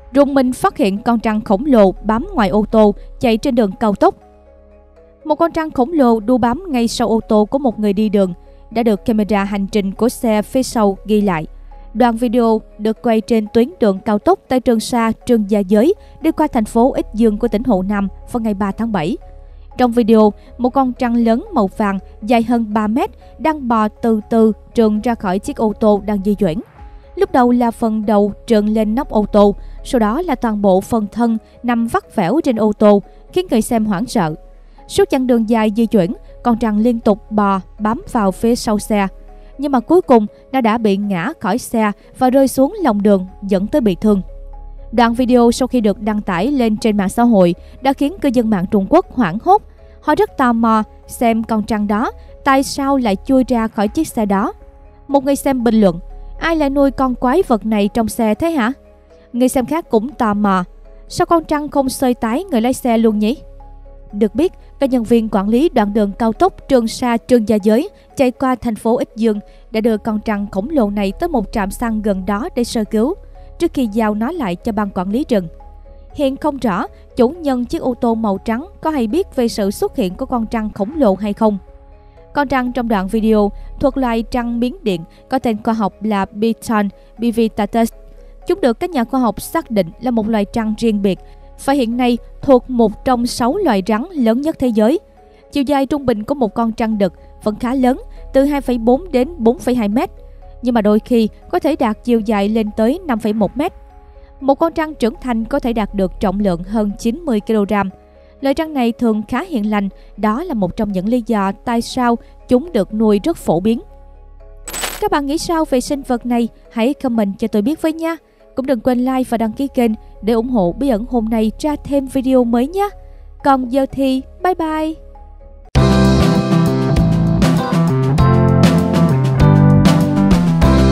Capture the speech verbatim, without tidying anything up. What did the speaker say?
Rùng mình phát hiện con trăng khổng lồ bám ngoài ô tô chạy trên đường cao tốc. Một con trăng khổng lồ đu bám ngay sau ô tô của một người đi đường đã được camera hành trình của xe phía sau ghi lại. Đoạn video được quay trên tuyến đường cao tốc tại Trường Sa - Trương Gia Giới đi qua thành phố Ích Dương của tỉnh Hồ Nam vào ngày ba tháng bảy. Trong video, một con trăng lớn màu vàng dài hơn ba mét đang bò từ từ trườn ra khỏi chiếc ô tô đang di chuyển. Lúc đầu là phần đầu trườn lên nóc ô tô, sau đó là toàn bộ phần thân nằm vắt vẻo trên ô tô, khiến người xem hoảng sợ. Suốt chặng đường dài di chuyển, con trăng liên tục bò bám vào phía sau xe. Nhưng mà cuối cùng nó đã bị ngã khỏi xe và rơi xuống lòng đường, dẫn tới bị thương. Đoạn video sau khi được đăng tải lên trên mạng xã hội đã khiến cư dân mạng Trung Quốc hoảng hốt. Họ rất tò mò xem con trăng đó tại sao lại chui ra khỏi chiếc xe đó. Một người xem bình luận: ai lại nuôi con quái vật này trong xe thế hả? Người xem khác cũng tò mò: sao con trăng không xơi tái người lái xe luôn nhỉ? Được biết, các nhân viên quản lý đoạn đường cao tốc Trường Sa - Trương Gia Giới chạy qua thành phố Ích Dương đã đưa con trăng khổng lồ này tới một trạm xăng gần đó để sơ cứu, trước khi giao nó lại cho ban quản lý rừng. Hiện không rõ chủ nhân chiếc ô tô màu trắng có hay biết về sự xuất hiện của con trăng khổng lồ hay không. Con trăng trong đoạn video thuộc loài trăng Miến Điện, có tên khoa học là Biton bivitatus. Chúng được các nhà khoa học xác định là một loài trăng riêng biệt và hiện nay thuộc một trong sáu loài rắn lớn nhất thế giới. Chiều dài trung bình của một con trăng đực vẫn khá lớn, từ hai phẩy bốn đến bốn phẩy hai mét, nhưng mà đôi khi có thể đạt chiều dài lên tới năm phẩy một mét. Một con trăng trưởng thành có thể đạt được trọng lượng hơn chín mươi ki lô gam. Loài trăng này thường khá hiền lành, đó là một trong những lý do tại sao chúng được nuôi rất phổ biến. Các bạn nghĩ sao về sinh vật này? Hãy comment cho tôi biết với nha! Cũng đừng quên like và đăng ký kênh để ủng hộ Bí ẩn hôm nay ra thêm video mới nhé! Còn giờ thì bye bye!